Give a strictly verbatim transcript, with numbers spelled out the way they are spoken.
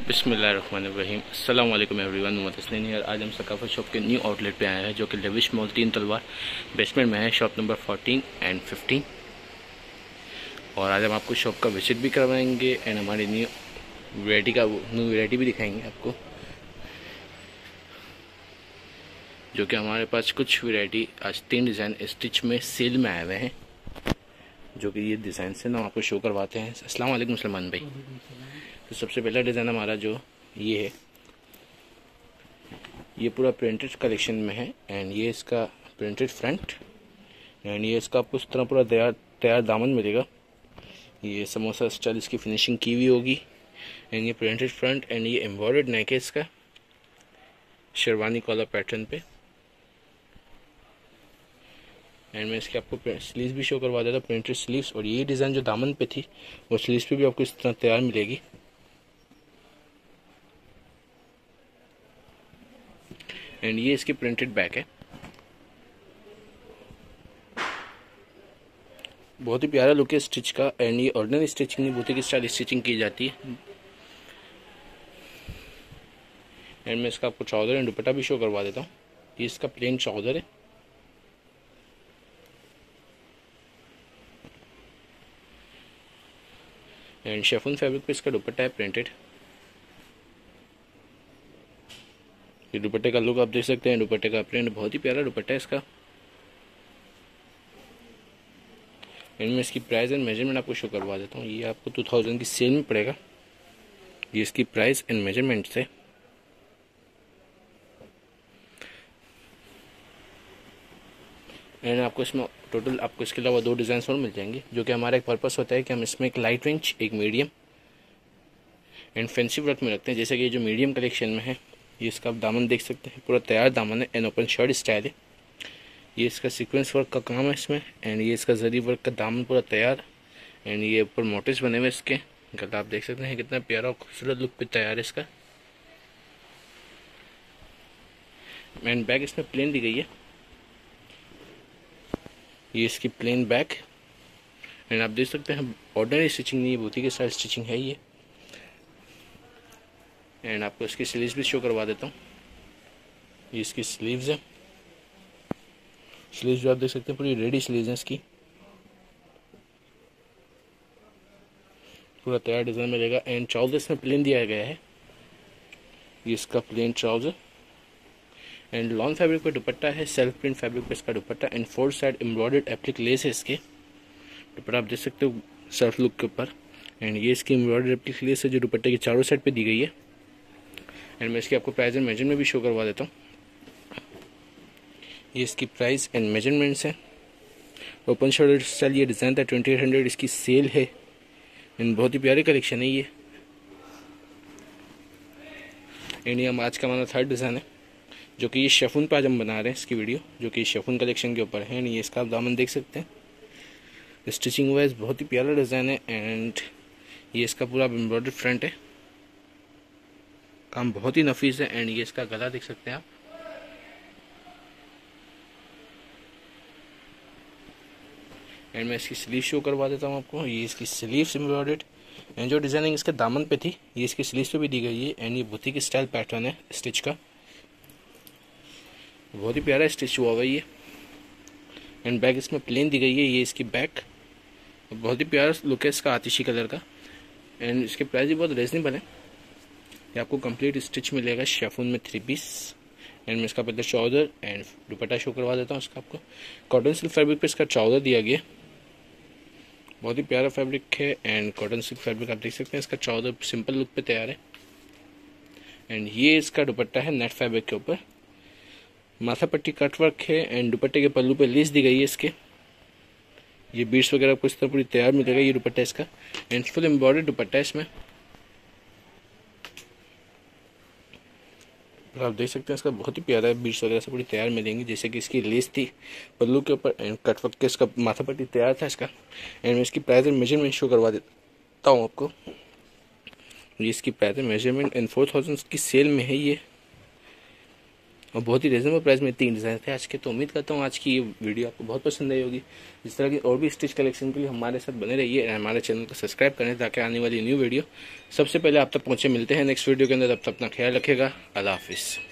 बिस्मिल्लाहिर्रहमानिर्रहीम। अस्सलाम वालेकुम एवरीवन। मोहम्मद हसनैन हियर। आज हम सकाफत शॉप के न्यू आउटलेट पे आए हैं जो कि लेविश मॉल तीन तलवार बेसमेंट में है, shop number fourteen and fifteen. और आज हम आपको शॉप का विजिट भी करवाएंगे एंड हमारी न्यू वैरायटी का न्यू वैरायटी भी दिखाएंगे आपको, जो कि हमारे पास कुछ वैरायटी आज तीन डिज़ाइन स्टिच में सेल में आए हुए हैं, जो कि ये डिज़ाइन से ना आपको शो करवाते हैं। अस्सलाम वालेकुम सलमान भाई। तो सबसे पहला डिज़ाइन हमारा जो ये है, ये पूरा प्रिंटेड कलेक्शन में है एंड ये इसका प्रिंटेड फ्रंट एंड ये इसका आपको इस तरह पूरा तैयार तैयार दामन मिलेगा। ये समोसा स्टाइल इसकी फिनिशिंग की हुई होगी एंड ये प्रिंटेड फ्रंट एंड ये एम्ब्रॉयडर्ड नेक है इसका शेरवानी कॉलर पैटर्न पे। एंड मैं इसके आपको स्लीव्स भी शो करवा देता, प्रिंटेड स्लीव्स। और ये डिज़ाइन जो दामन पे थी वो स्लीव्स पे भी आपको इस तरह तैयार मिलेगी। एंड ये इसकी प्रिंटेड बैक है, बहुत ही प्यारा लुक है स्टिच का। एंड ये ऑर्डिनरी स्टिचिंग नहीं, बुटीक स्टाइल स्टिचिंग की जाती है। एंड मैं इसका आपको चादर एंड दुपट्टा भी शो करवा देता हूँ। ये इसका प्लेन चादर है एंड शेफून फैब्रिक पे इसका दुपट्टा है प्रिंटेड। ये दुपट्टे का लुक आप देख सकते हैं, दुपट्टे का प्रिंट बहुत ही प्यारा दुपट्टा है इसका। एंड मैं इसकी प्राइस एंड मेजरमेंट आपको शो करवा देता हूँ। ये आपको टू थाउजेंड की सेल में पड़ेगा, ये इसकी प्राइस एंड मेजरमेंट से। एंड आपको इसमें टोटल आपको इसके अलावा दो डिज़ाइन और मिल जाएंगे, जो कि हमारा एक पर्पस होता है कि हम इसमें एक लाइट रेंज, एक मीडियम एंड फैंसी वर्क में रखते हैं। जैसे कि ये जो मीडियम कलेक्शन में है, ये इसका आप दामन देख सकते हैं, पूरा तैयार दामन है एंड ओपन शर्ट स्टाइल है। ये इसका सीक्वेंस वर्क का काम है इसमें एंड ये इसका जरी वर्क का दामन पूरा तैयार एंड ये ऊपर मोटिव्स बने हुए इसके। गला आप देख सकते हैं कितना प्यारा और खूबसूरत लुक पे तैयार है इसका। एंड बैक इसमें प्लेन दी गई है, ये इसकी प्लेन बैक। एंड आप देख सकते हैं ऑर्डिनरी स्टिचिंग नहीं है, बुटीक के स्टाइल स्टिचिंग है ये। एंड आपको इसकी स्लीव्स भी शो करवा देता हूँ। ये इसकी स्लीव्स है, स्लीव्स जो आप देख सकते हैं पूरी रेडी स्लीव्स हैं इसकी, पूरा तैयार डिज़ाइन मिलेगा। एंड ट्राउजर इसमें प्लेन दिया गया है, ये इसका plain trouser. And lawn fabric पे दुपट्टा है, सेल्फ प्रिंट फैब्रिक पे इसका dupatta and four side embroidered applique lace है इसके। दुपट्टा आप देख सकते हो सेल्फ लुक के ऊपर एंड ये इसकी एम्ब्रॉयडर्ड एप्लिक लेस है जो दुपट्टे की चारों साइड पे दी गई है। एंड मैं इसकी आपको प्राइस एंड मेजरमेंट भी शो करवा देता हूँ। ये इसकी प्राइस एंड मेजरमेंट्स है। ओपन शोल्डर स्टाइल ये डिज़ाइन था, ट्वेंटी एट हंड्रेड इसकी सेल है एंड बहुत ही प्यारी कलेक्शन है ये। एंड ये हम आज का हमारा थर्ड डिज़ाइन है, जो कि ये शेफून पे आज हम बना रहे हैं इसकी वीडियो, जो कि शेफून कलेक्शन के ऊपर है। एंड ये इसका आप दामन देख सकते हैं, स्टिचिंग वाइज बहुत ही प्यारा डिज़ाइन है। एंड ये इसका पूरा एम्ब्रॉयडर्ड फ्रंट है, काम बहुत ही नफीस है। एंड ये इसका गला देख सकते हैं आप। एंड मैं इसकी स्लीव शो करवा देता हूँ आपको। ये इसकी स्लीव्स एम्ब्रॉयडर्ड एंड जो डिजाइनिंग इसके दामन पे थी ये इसकी स्लीव्स पे भी दी गई है। एंड ये बुटीक स्टाइल पैटर्न है स्टिच का, बहुत ही प्यारा स्टिच हुआ हुआ ये। एंड बैक इसमें प्लेन दी गई है, ये इसकी बैक, बहुत ही प्यारा लुक है इसका आतिशी कलर का। एंड इसके प्राइस भी बहुत रीजनेबल है। ये आपको कंप्लीट स्टिच मिलेगा शेफून में थ्री पीस। एंड मैं इसका पहले चादर एंड दुपट्टा शो करवा देता हूँ इसका आपको। कॉटन सिल्क फैब्रिक पे इसका चादर दिया गया, बहुत ही प्यारा फैब्रिक है। एंड कॉटन सिल्क फैब्रिक आप देख सकते हैं, इसका चादर सिंपल लुक पे तैयार है। एंड ये इसका दुपट्टा है नेट फैब्रिक के ऊपर, माथा पट्टी कट वर्क है एंड दुपट्टे के पल्लू पे लेस दी गई है इसके। ये बीड्स वगैरह आपको इस तरह पूरी तैयार मिलेगा ये दुपट्टा इसका। एंड फुल एम्ब्रॉयडर्ड दुपट्टा है इसमें, आप देख सकते हैं इसका बहुत ही प्यारा है। बीड्स वगैरह से पूरी तैयार मिलेंगी, जैसे कि इसकी लेस थी पल्लू के ऊपर एंड कट वर्क के इसका माथा पट्टी तैयार था इसका। एंड मैं इसकी प्राइस एंड मेजरमेंट शो करवा देता हूँ आपको। ये इसकी price and measurement and four thousand की सेल में है ये। और बहुत ही रिजनेबल प्राइस में तीन डिज़ाइन थे आज के। तो उम्मीद करता हूँ आज की ये वीडियो आपको बहुत पसंद आई होगी। इस तरह की और भी स्टिच कलेक्शन के लिए हमारे साथ बने रहिए और हमारे चैनल को सब्सक्राइब करें ताकि आने वाली न्यू वीडियो सबसे पहले आप तक पहुँचे। मिलते हैं नेक्स्ट वीडियो के अंदर, तब तक अपना ख्याल रखिएगा। अल्लाह हाफिज़।